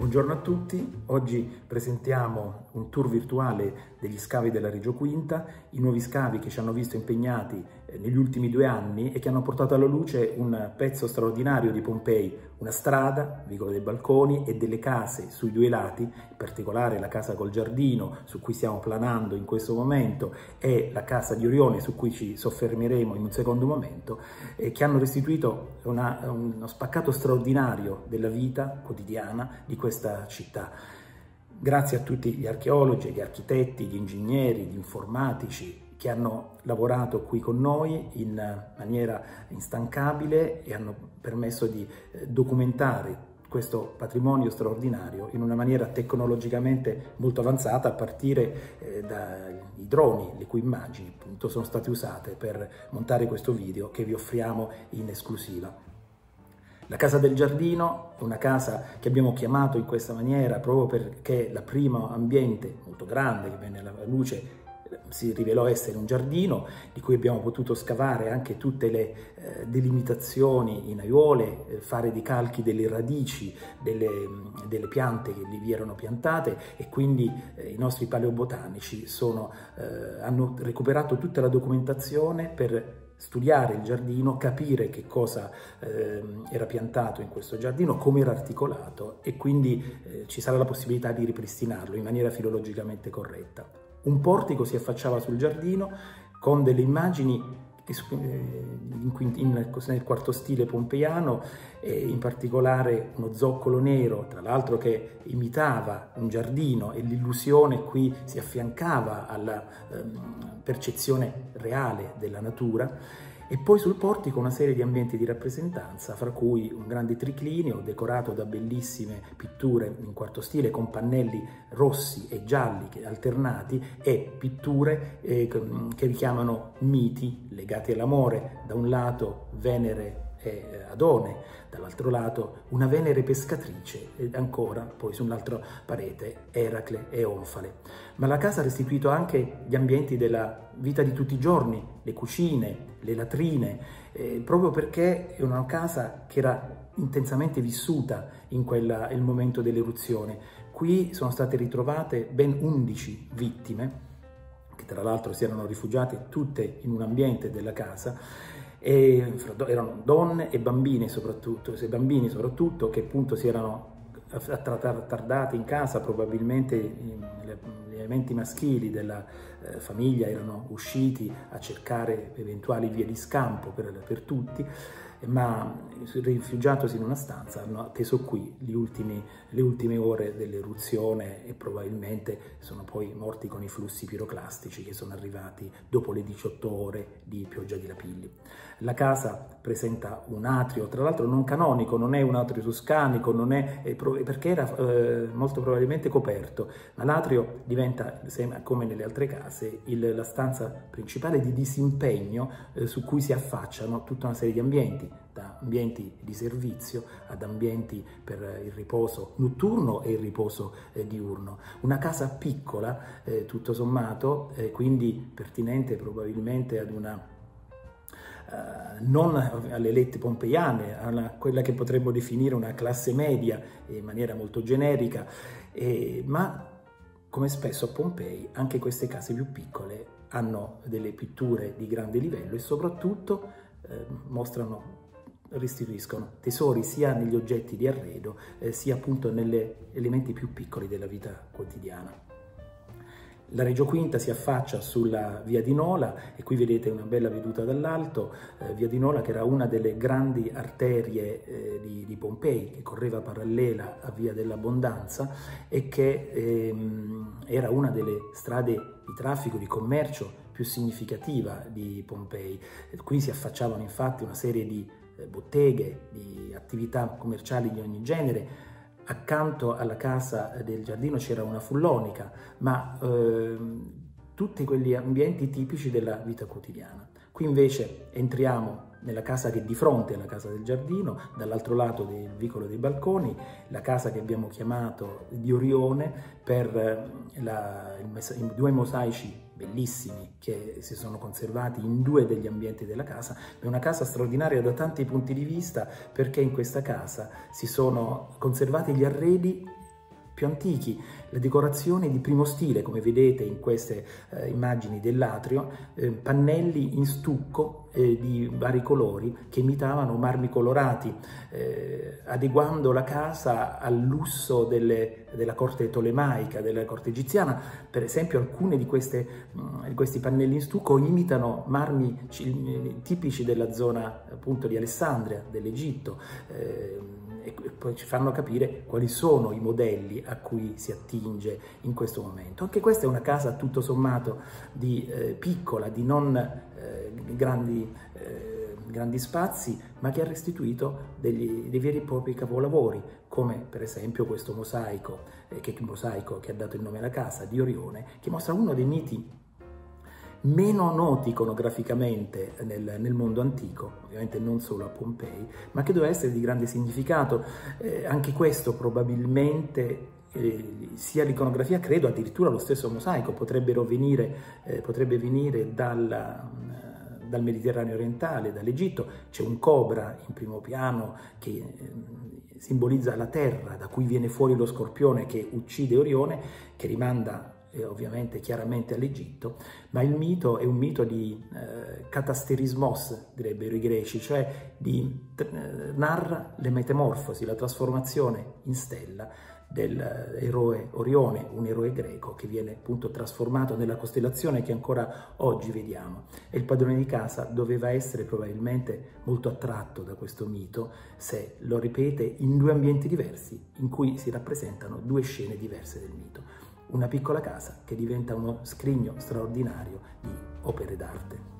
Buongiorno a tutti, oggi presentiamo un tour virtuale degli scavi della Reggio Quinta, i nuovi scavi che ci hanno visto impegnati negli ultimi 2 anni e che hanno portato alla luce un pezzo straordinario di Pompei, una strada, Vicolo dei Balconi, e delle case sui 2 lati, in particolare la casa col giardino su cui stiamo planando in questo momento e la casa di Orione su cui ci soffermeremo in un secondo momento, che hanno restituito uno spaccato straordinario della vita quotidiana di questa città. Grazie a tutti gli archeologi, gli architetti, gli ingegneri, gli informatici che hanno lavorato qui con noi in maniera instancabile e hanno permesso di documentare questo patrimonio straordinario in una maniera tecnologicamente molto avanzata, a partire dai droni, le cui immagini appunto sono state usate per montare questo video che vi offriamo in esclusiva. La Casa del Giardino è una casa che abbiamo chiamato in questa maniera proprio perché la prima ambiente molto grande che venne alla luce si rivelò essere un giardino di cui abbiamo potuto scavare anche tutte le delimitazioni in aiuole, fare dei calchi delle radici delle piante che lì vi erano piantate, e quindi i nostri paleobotanici hanno recuperato tutta la documentazione per studiare il giardino, capire che cosa era piantato in questo giardino, come era articolato, e quindi ci sarà la possibilità di ripristinarlo in maniera filologicamente corretta. Un portico si affacciava sul giardino con delle immagini nel quarto stile pompeiano, in particolare uno zoccolo nero, tra l'altro che imitava un giardino, e l'illusione qui si affiancava alla percezione reale della natura. E poi sul portico una serie di ambienti di rappresentanza, fra cui un grande triclinio decorato da bellissime pitture in quarto stile con pannelli rossi e gialli alternati, e pitture che richiamano miti legati all'amore: da un lato Venere e Adone, dall'altro lato una Venere pescatrice, ed ancora poi sull'altra parete Eracle e Onfale. Ma la casa ha restituito anche gli ambienti della vita di tutti i giorni, le cucine, le latrine, proprio perché è una casa che era intensamente vissuta in il momento dell'eruzione. Qui sono state ritrovate ben 11 vittime, che tra l'altro si erano rifugiate tutte in un ambiente della casa, e erano donne e bambini soprattutto, che appunto si erano tardati in casa. Probabilmente gli elementi maschili della famiglia erano usciti a cercare eventuali vie di scampo per tutti, ma rifugiatosi in una stanza hanno atteso qui le ultime ore dell'eruzione, e probabilmente sono poi morti con i flussi piroclastici che sono arrivati dopo le 18 ore di pioggia di lapilli. La casa presenta un atrio, tra l'altro non canonico, non è un atrio toscanico, perché era molto probabilmente coperto, ma l'atrio diventa, come nelle altre case, la stanza principale di disimpegno su cui si affacciano tutta una serie di ambienti, da ambienti di servizio ad ambienti per il riposo notturno e il riposo diurno. Una casa piccola, tutto sommato, quindi pertinente probabilmente ad non alle elite pompeiane, a quella che potremmo definire una classe media in maniera molto generica, ma come spesso a Pompei anche queste case più piccole hanno delle pitture di grande livello e soprattutto restituiscono tesori sia negli oggetti di arredo sia appunto negli elementi più piccoli della vita quotidiana. La Reggio Quinta si affaccia sulla Via di Nola, e qui vedete una bella veduta dall'alto. Via di Nola, che era una delle grandi arterie di Pompei, che correva parallela a Via dell'Abbondanza e che era una delle strade di traffico, di commercio più significativa di Pompei. Qui si affacciavano infatti una serie di botteghe, di attività commerciali di ogni genere. Accanto alla Casa del Giardino c'era una fullonica, ma tutti quegli ambienti tipici della vita quotidiana. Qui invece entriamo nella casa che è di fronte alla Casa del Giardino, dall'altro lato del Vicolo dei Balconi, la casa che abbiamo chiamato di Orione per i 2 mosaici bellissimi che si sono conservati in 2 degli ambienti della casa. È una casa straordinaria da tanti punti di vista, perché in questa casa si sono conservati gli arredi più antichi, la decorazione di primo stile, come vedete in queste immagini dell'atrio, pannelli in stucco di vari colori che imitavano marmi colorati, adeguando la casa al lusso della corte tolemaica, della corte egiziana. Per esempio alcuni di questi pannelli in stucco imitano marmi tipici della zona appunto di Alessandria, dell'Egitto, e poi ci fanno capire quali sono i modelli a cui si attinge in questo momento. Anche questa è una casa tutto sommato piccola, di non grandi spazi, ma che ha restituito dei veri e propri capolavori, come per esempio questo mosaico che ha dato il nome alla casa, di Orione, che mostra uno dei miti meno noti iconograficamente nel mondo antico, ovviamente non solo a Pompei, ma che doveva essere di grande significato. Anche questo probabilmente, sia l'iconografia, credo addirittura lo stesso mosaico, potrebbe venire dal Mediterraneo orientale, dall'Egitto. C'è un cobra in primo piano che simbolizza la terra, da cui viene fuori lo scorpione che uccide Orione, che rimanda ovviamente chiaramente all'Egitto, ma il mito è un mito di katasterismos, direbbero i greci, cioè narra le metamorfosi, la trasformazione in stella dell'eroe Orione, un eroe greco che viene appunto trasformato nella costellazione che ancora oggi vediamo. E il padrone di casa doveva essere probabilmente molto attratto da questo mito, se lo ripete in due ambienti diversi, in cui si rappresentano due scene diverse del mito. Una piccola casa che diventa uno scrigno straordinario di opere d'arte.